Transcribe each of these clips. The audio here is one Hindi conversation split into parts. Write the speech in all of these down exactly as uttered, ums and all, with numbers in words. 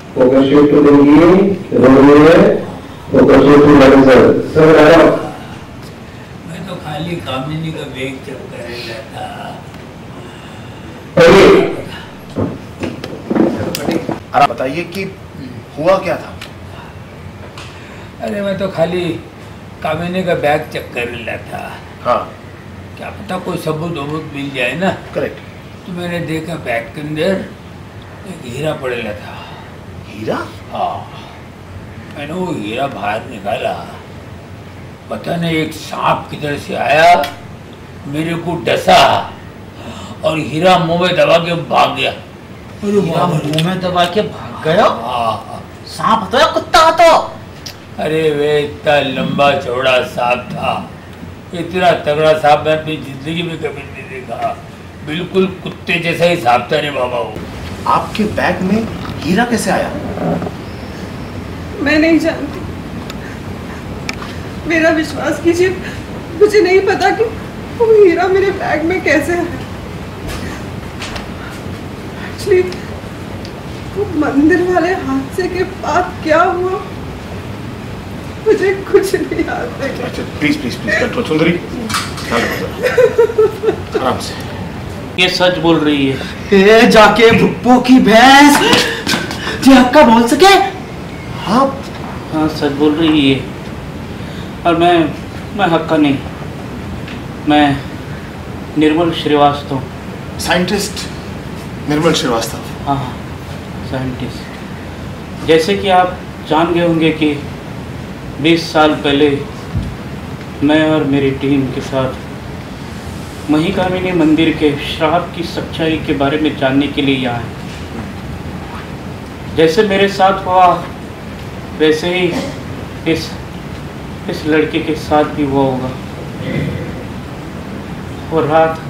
फोकस शिफ्ट टू देंगी, रो रही है, फोकस शिफ्ट टू लड़न सर, सर आया। मैं तो खाली कामिनी का बैग चेक कर रहा था। आप बताइए कि हुआ क्या था? अरे मैं तो खाली कामिनी का बैग चेक कर रहा था। हाँ, क्या पता कोई सबूत वबूत मिल जाए ना। करेक्ट। तो मैंने देखा बैग के अंदर एक हीरा पड़ेला था। हीरा? हाँ, मैंने वो हीरा बाहर निकाला। पता नहीं एक सांप किधर से आया, मेरे को डसा और हीरा मुंह में दबा के भाग गया। हीरा मुंह में दबा के भाग गया? हाँ। सांप तो या कुत्ता तो? अरे वे इतना लंबा चौड़ा सांप था, इतना तगड़ा सांप मैं अपनी जिंदगी में कभी नहीं देखा। बिल्कुल कुत्ते जैसा ही सांप था रे बाबा वो। आपके बैग में हीरा कैसे आया? मैं नहीं जानती, मेरा विश्वास कीजिए, मुझे नहीं पता कि वो हीरा मेरे बैग में कैसे है। एक्चुअली वो मंदिर वाले हादसे के बाद क्या हुआ मुझे कुछ नहीं याद है। अच्छा, प्लीज प्लीज प्लीज कंट्रोल। सुंदरी, आराम से। ये सच बोल रही है। ए जाके भुप्पो की भैंस जी हक्का बोल सके? हाँ हाँ सच बोल रही है। और मैं मैं हक्का नहीं, मैं निर्मल श्रीवास्तव, साइंटिस्ट निर्मल श्रीवास्तव। हाँ साइंटिस्ट। जैसे कि आप जान गए होंगे कि बीस साल पहले मैं और मेरी टीम के साथ महिकामिनी मंदिर के श्राप की सच्चाई के बारे में जानने के लिए यहाँ आए। जैसे मेरे साथ हुआ वैसे ही इस इस लड़के के साथ भी हुआ होगा। और रात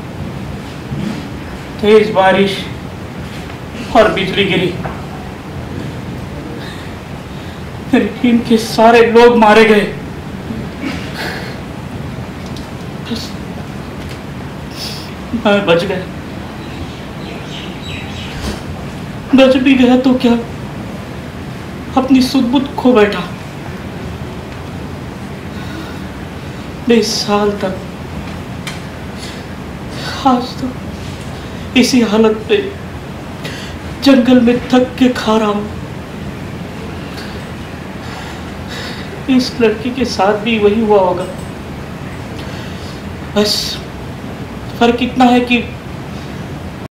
तेज बारिश और बिजली गिरी, मेरी टीम के सारे लोग मारे गए। बस मैं बच गया। बच भी गया तो क्या, अपनी सुध-बुध खो बैठा। बीस साल तक आज तो इसी हालत पे जंगल में थक के खा रहा हूं। इस लड़की के साथ भी वही हुआ होगा। बस फर्क इतना है कि